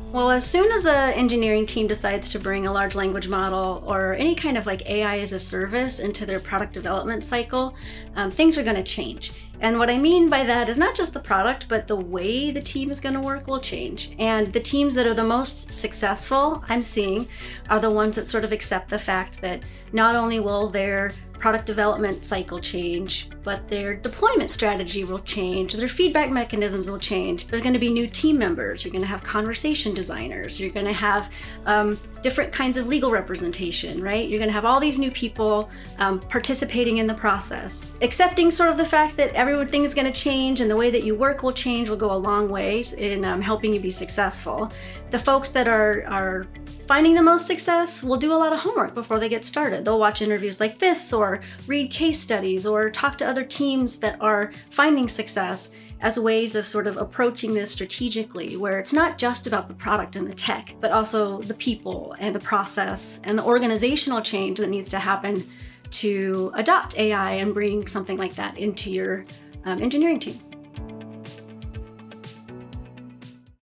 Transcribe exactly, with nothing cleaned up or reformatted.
Well, as soon as an engineering team decides to bring a large language model or any kind of like A I as a service into their product development cycle, um, things are going to change. And what I mean by that is not just the product, but the way the team is going to work will change. And the teams that are the most successful, I'm seeing, are the ones that sort of accept the fact that not only will their product development cycle change, but their deployment strategy will change, their feedback mechanisms will change. There's going to be new team members, you're going to have conversation designers, you're going to have um, different kinds of legal representation, right? You're going to have all these new people um, participating in the process. Accepting sort of the fact that everything is going to change and the way that you work will change will go a long ways in um, helping you be successful. The folks that are, are finding the most success will do a lot of homework before they get started. They'll watch interviews like this or read case studies or talk to other teams that are finding success as ways of sort of approaching this strategically, where it's not just about the product and the tech, but also the people and the process and the organizational change that needs to happen to adopt A I and bring something like that into your um, engineering team.